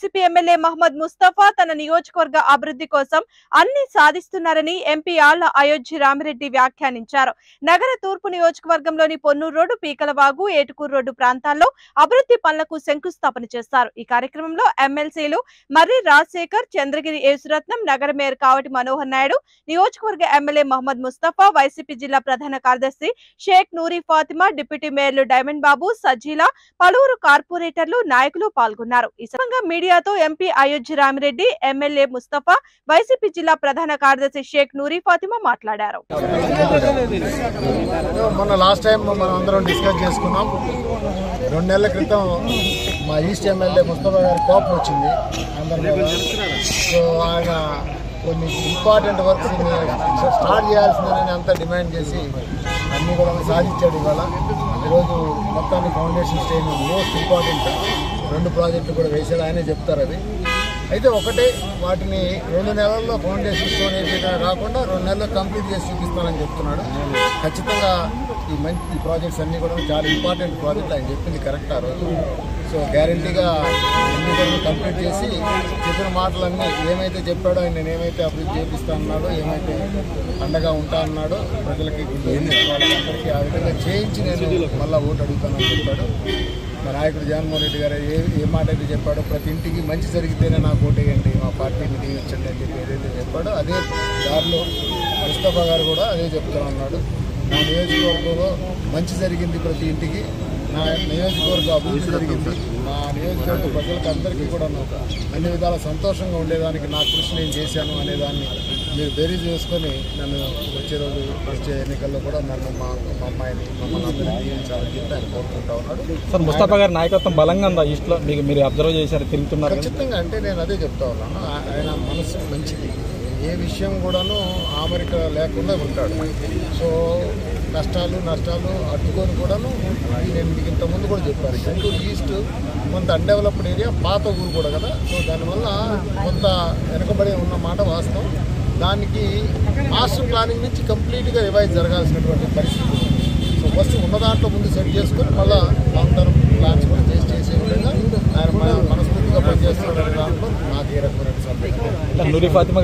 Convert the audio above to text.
YCP MLA Mohammed Mustafa తన నియోజకవర్గ అభివృద్ధి కోసం అన్ని సాధిస్తున్నారని ఎంపీ ఆళ్ల అయోధ్య రామిరెడ్డి వ్యాఖ్యానించారు. నగర తూర్పు నియోజకవర్గంలోని పొన్నూరు రోడ్డు, పీకలవాగు, ఏటుకూరు రోడ్డు ప్రాంతాల్లో అభివృద్ధి పనులకు శంకుస్థాపన చేశారు. ఈ కార్యక్రమంలో ఎమ్మెల్సీలు మర్రి రాజశేఖర్, చంద్రగిరి యేసురత్నం, నగర మేయర్ కావటి మనోహర్ నాయుడు, నియోజకవర్గ ఎమ్మెల్యే మహమ్మద్ ముస్తఫా, వైసీపీ జిల్లా ప్రధాన కార్యదర్శి షేక్ నూరి ఫాతిమా, డిప్యూటీ మేయర్లు డైమండ్ బాబు, సజీలా, పలువురు కార్పొరేటర్లు, నాయకులు పాల్గొన్నారు. ఈ సందర్భంగా మీడియాతో ఎంపీ అయోధ్య రామిరెడ్డి, ఎమ్మెల్యే ముస్తఫా, వైసీపీ జిల్లా ప్రధాన కార్యదర్శి షేక్ నూరి ఫాతిమా మాట్లాడారు. మొన్న లాస్ట్ టైం మనం అందరం డిస్కస్ చేసుకున్నాం. 2 నెలల క్రితం మా ఈస్ట్ ఎమ్మెల్యే ముస్తఫా గారి కోపం వచ్చింది అందరి మీద. సో ఆయన కొన్ని ఇంపార్టెంట్ వర్క్స్ స్టార్ట్ చేయాల్సిందని అంతా డిమాండ్ చేసి అన్ని కూడా సాధించాడు. ఇవాళ ఈరోజు మొత్తాన్ని ఫౌండేషన్ స్టేజ్ మోస్ట్ ఇంపార్టెంట్ 2 ప్రాజెక్టులు కూడా వేసాడు. ఆయనే చెప్తారు అది. అయితే ఒకటే, వాటిని 2 నెలల్లో ఫౌండేషన్ స్టోన్ వేయడం కాకుండా 2 నెలల్లో కంప్లీట్ చేసి చూపిస్తానని చెప్తున్నాడు. ఖచ్చితంగా ఈ ప్రాజెక్ట్స్ అన్నీ కూడా చాలా ఇంపార్టెంట్ ప్రాజెక్ట్. ఆయన చెప్పింది కరెక్ట్ ఆ రోజు. సో గ్యారంటీగా అన్ని కూడా కంప్లీట్ చేసి చెప్పిన మాటలన్నీ ఏమైతే చెప్పాడో, ఆయన నేనేమైతే అభివృద్ధి చేపిస్తా అన్నాడో, ఏమైతే అండగా ఉంటా అన్నాడో ప్రజలకి, వాళ్ళందరికీ ఆ విధంగా చేయించి నేను మళ్ళీ ఓటు అడుగుతానని చెప్పాడు. మా నాయకుడు జగన్మోహన్ రెడ్డి గారు ఏ మాట అయితే చెప్పాడో, ప్రతి ఇంటికి మంచి జరిగితేనే నాకు ఓటేయండి, మా పార్టీని దీవించండి అని చెప్పి ఏదైతే చెప్పాడో అదే దారిలో ముస్తఫా గారు కూడా అదే చెప్తా ఉన్నాడు. నా నియోజకవర్గంలో మంచి జరిగింది, ప్రతి ఇంటికి నా నియోజకవర్గ అభివృద్ధి జరిగింది, మా నియోజకవర్గ ప్రజలకు అందరికీ కూడా అన్ని విధాల సంతోషంగా ఉండేదానికి నా కృషి నేను చేశాను అనేదాన్ని మీరు బేరీజ్ చేసుకొని నన్ను వచ్చే ఎన్నికల్లో కూడా నన్ను మా అమ్మాయిని మమ్మల్ని అందరినీ దీవించాలని చెప్పి ఆయన కోరుకుంటా ఉన్నాడు. సార్, ముస్తఫా గారి నాయకత్వం బలంగా ఉందా ఈస్ట్లో? మీరు అబ్జర్వ్ చేశారు, తిరుగుతున్నారు? ఖచ్చితంగా. అంటే నేను అదే చెప్తా ఉన్నాను, ఆయన మనసు మంచిది, ఏ విషయం కూడాను ఆమరిక లేకుండా ఉంటాడు. సో కష్టాలు నష్టాలు అడ్డుకొని కూడాను, నేను మీకు ఇంతకుముందు కూడా చెప్పాను, గుంటూరు ఈస్ట్ కొంత అన్డెవలప్డ్ ఏరియా, పాత ఊరు కూడా కదా. సో దానివల్ల కొంత వెనకబడి ఉన్న మాట వాస్తవం. దానికి మాస్టర్ ప్లానింగ్ నుంచి కంప్లీట్గా రివైజ్ జరగాల్సినటువంటి పరిస్థితి. సో ఫస్ట్ ఉన్న దాంట్లో ముందు సెట్ చేసుకొని మళ్ళీ లాంగ్ టర్మ్ ప్లాన్స్ కూడా చేసే విధంగా ఆయన మనస్ఫూర్తిగా పనిచేస్తున్న దాంట్లో నాకు ఏ రకమైన సందేహం.